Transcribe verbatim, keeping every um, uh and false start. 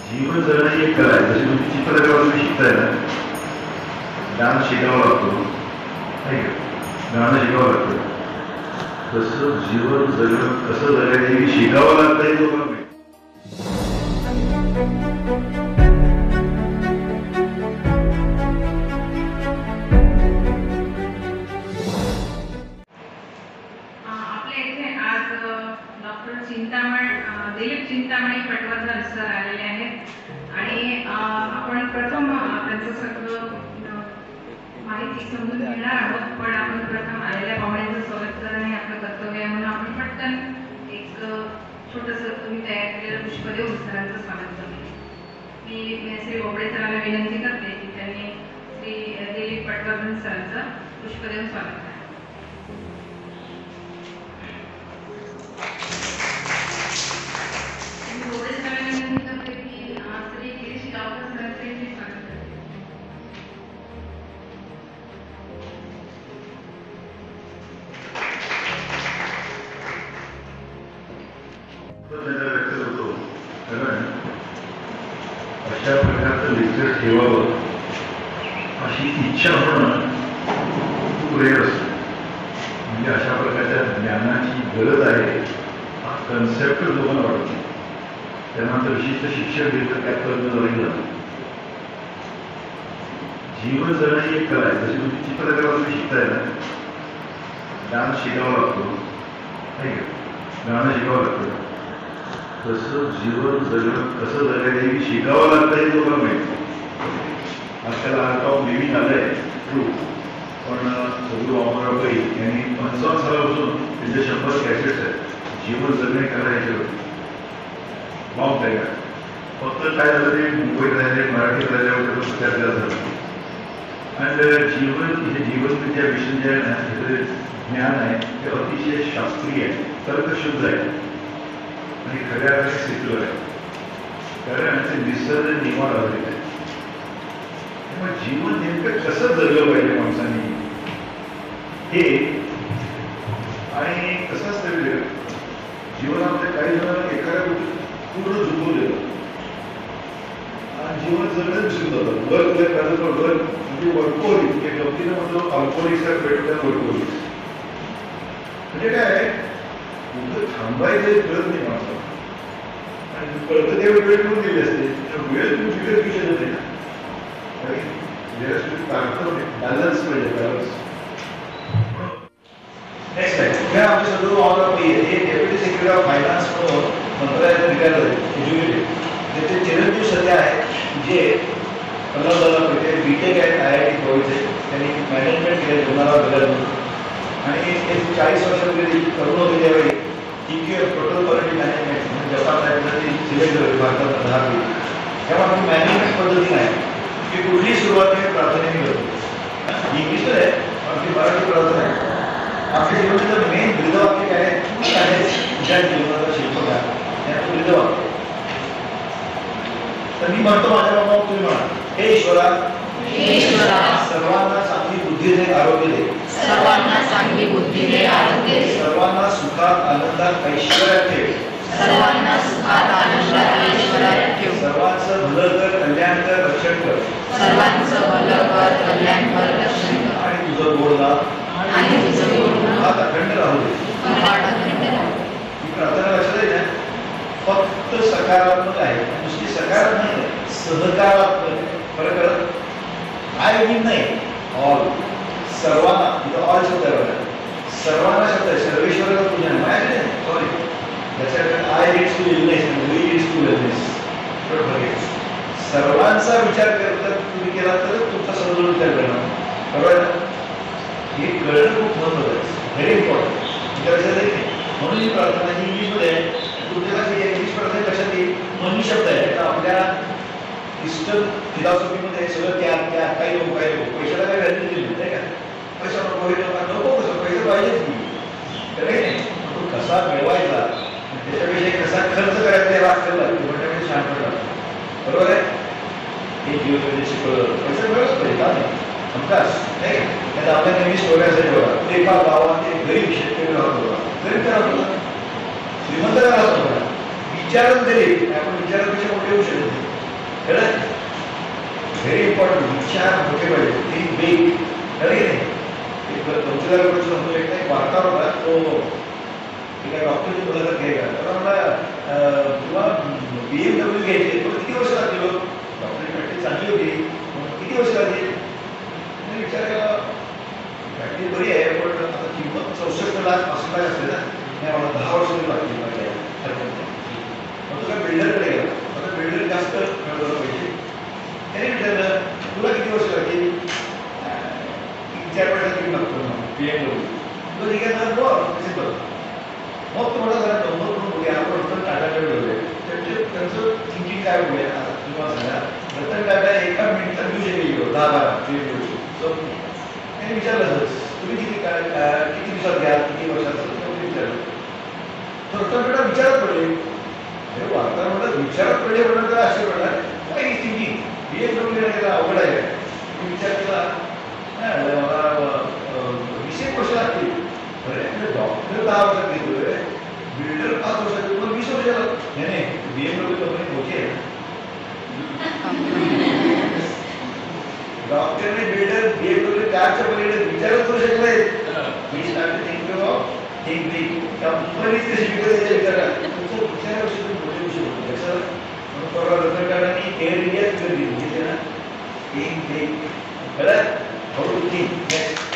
जीवन जगणं ही एक कला आहे. जशी तुम्ही चित्रकला तुम्ही शिकताय ना, डान्स शिकावा लागतो नाही का, गाणं शिकावं लागतं, तसं जीवन जगणं कसं जगायचं हे शिकावं लागतं हे लोकांना माहिती. दिलीप चिंतामणी patwardhan सर आलेले आहेत आणि आपण प्रथम त्यांचं सगळं माहिती समजून घेणार आहोत. पण आपण प्रथम आलेल्या पाहुण्यांचं स्वागत करणं हे आपलं कर्तव्य आहे, म्हणून आपण पटकन एक छोटंसं तुम्ही तयार केलेलं पुष्प देऊन सरांचं स्वागत करते. मी श्री बोबडे सरांना विनंती करते की त्यांनी श्री दिलीप patwardhan सरांचं पुष्प देऊन स्वागत करा. अशा प्रकारचं लेक्चर ठेवावं अशी इच्छा होणं खूप रेअर असतं. म्हणजे अशा प्रकारच्या ज्ञानाची गरज आहे हा कन्सेप्ट लोकांना वाटत नाही. त्यानंतर विशिष्ट शिक्षक देतं त्यापर्यंत जाईल. जीवन जगणं ही एक कला आहे. जशी तुम्ही चित्रकला तुम्ही शिकताय ना, डान्स शिकावा लागतो नाही का, गाणं शिकावं लागतं, तसं जीवन जगणं कसं जगायचं हे शिकावं लागतं हे लोकांना माहिती. आजकाल आर्ट ऑफ लिव्हिंग आलंय ट्रू, पण सगळं अमरावती यांनी पंचावन्न सालापासून त्यांचे शंभर कॅसेट्स आहेत जीवन जगणे कला याच्यावर मॉक आहे का. फक्त काय झालं ते मुंबईत राहिले, मराठीत राहिल्यावर चर्चा झालं. आणि जीवन हे जीवनविद्या विषय जे आहे ना, हे ज्ञान आहे ते अतिशय शास्त्रीय आहे, तर्कशुद्ध आहे आणि खऱ्या अर्थाने सेक्युलर आहे. कारण ते निसर्ग निवाड आधारित आहे. त्यामुळे जीवन नेमकं कसं जगलं पाहिजे माणसांनी हे, आणि कसं असतं जीवनामध्ये काही जण एखाद्या गोष्टी पूर्ण झुकवलेलं आणि जीवन जगणं विसरून जातं. वर्क लाईफ बॅलन्स वर्क म्हणजे वर्कोलिक, एक गमतीनं म्हणतो alcoholics are better than workaholics. म्हणजे काय कुठं थांबायचं कळत नाही माणसाला, आणि कळतं तेव्हा वेळ करून दिली असते, वेळ तुम्ही विकत घेऊ शकत नाही ना. बॅलन्स पाहिजे, बॅलन्स. नेक्स्ट आहे मैं आपके सदरू ऑन ऑफ ये हे डेप्युटी सेक्रेटरी ऑफ फायनान्स म्हणून मंत्रालयात निघालं एज्युकेटेड. त्याचे चिरंजीव सध्या आहेत जे कलवा पेठे बीटेक आहेत आय आय टी गोव्याचे. त्यांनी मॅनेजमेंट केलं दोनाला बदलून, आणि एक चाळीस वर्षापूर्वी तरुण होते त्यावेळी T Q F total quality management म्हणजे जपान राज्याची सिलेक्ट झाली भारतात दहा पी. तेव्हा आम्ही मॅनेजमेंट पद्धती नाही की कुठलीही सुरुवात आहे प्रार्थनेने करतो. इंग्लिश आहे आमची मराठी प्रार्थना आहे. आपल्या जीवनाचं मेन ब्रीदवाक्य काय आहे, तूच आहेस तुझ्या जीवनाचा शिल्पकार. त्याचं ब्रीदवाक्य. तर मी म्हणतो माझ्या बाबा, तुम्ही म्हणा हे ईश्वरा सर्वांना चांगली बुद्धी दे, आरोग्य दे. सर्वांना चांगली बुद्धी दे, आरोग्य दे. सर्वांना सुखात आनंदात ऐश्वर्यात ठेव. सर्वांना सुखात आनंदात ऐश्वर्यात ठेव. सर्वांचं भलं कर, कल्याण कर, रक्षण कर. सर्वांचं भलं कर, कल्याण कर, रक्षण कर. आणि तुझं गोड लाभ आणि तुझं गोड लाभ अखंड राहू दे. अखंड राहू. ही प्रार्थना लक्षात येईल ना, फक्त सकारात्मक आहे, नुसती सकारात्मक नाही, सहकारात्मक. फरक करत आय मीन नाही, ऑल. सर्वांना इथं ऑल शब्द आहे, सर्वांना शब्द आहे. सर्वेश्वराला पूजन आहे, सॉरी त्याच्याकडे आय लीड्स टू इलनेस आणि वी लीड्स टू वेलनेस. सर्वांचा विचार करता तुम्ही केला तर तुमचा सदृढ विचार करणार, बरोबर ना. हे कळणं खूप महत्त्वाचं आहे, व्हेरी इम्पॉर्टंट. तुमच्या लक्षात येईल नाही. म्हणून ही प्रार्थना ही इंग्लिशमध्ये आहे. तुमच्या लक्षात इंग्लिश प्रार्थना कशात येईल, मनी शब्द आहे. आता आपल्या ईस्टर्न फिलॉसॉफीमध्ये सगळं त्या त्या काही लोक काही लोक पैशाला काही व्हॅल्यू दिली नाही का. पैसा नको, हे लोक नको, कसं पैसे पाहिजेच की काही नाही. तो कसा मिळवायचा त्याच्यापेक्षा कसा खर्च करायचा याला असेल म्हणण्यापेक्षा छान पडला, बरोबर आहे. हे जीवन शिकवलं पैसा मिळवच पाहिजे का नाही हमखास नाही का. आता आपल्या नेहमी स्टोरी असायची बघा, एका गावात एक गरीब शेतकरी राहत होता. गरीब काय राहत होता, श्रीमंत राहत होता. विचारच गरीब, आपण विचारापेक्षा मोठे होऊ शकत नाही. कळलं? Very important. विचार मोठे पाहिजे, थिंक बिग. कळलं की नाही? एक कौशल्या गोष्ट सांगतो. एक एक वार्ता होता, तो एका डॉक्टरची मुलाखत घ्यायला. तर मला तुला बी एम डब्ल्यू घ्यायची, तुला किती वर्ष लागतील? डॉक्टरची प्रॅक्टिस चांगली होती, किती वर्ष लागतील? मी विचार केला, प्रॅक्टिस बरी आहे, पण आता किंमत चौसष्ट लाख पासष्ट लाख असते ना, नाही मला दहा वर्ष तरी लागतील माझ्या हरकत. मग तुला बिल्डरकडे गेला. आता बिल्डर जास्त मिळवलं पाहिजे. त्याने विचारलं, तुला किती वर्ष लागतील? तीन चार वर्षात लागतो ना बी एम डब्ल्यू. तुला ठीक आहे ना, कसे बघ. मग तुम्हाला जरा गंमत म्हणून बघूया, आपण रतन टाटाकडे बघूया. त्यांचे त्यांचं थिंकिंग काय बघूया. आता तुम्हाला सांगा, रतन टाटा एका मिनिटात घेऊ शकेल दहा बारा बी एम डब्ल्यू. सो त्याने विचारलं, तुम्ही किती काय किती दिवसात घ्या, किती वर्षात विचारलं. तर रतन टाटा विचारत पडले. अरे वार्ता म्हणतात विचारत पडले म्हणून तर असे म्हणणार काय ही थिंकिंग बी एम डब्ल्यू त्याला अवघड आहे. मी विचार केला, नाही मला वीस एक वर्ष लागतील. अरे डॉक्टर दहा वर्षात घेतोय, बिल्डर पाच वर्षात घेतो, वीस वर्षाला. नाही नाही, बी एम डब्ल्यू कंपनी मोठी आहे. डॉक्टरने बिल्डर बी एम डब्ल्यू कारच्या पलीकडे विचारच करू शकत नाहीत. मी start thinking of think big. कंपनीच कशी विकत विचारा तुमचं विचाराविषयी तुम्ही मोठे विषय होतो. त्याचं म्हणून परवा रतन टाटांनी एअर इंडियाच विकत घेतली ना, थिंक बिग. कळलं? How to think. नेक्स्ट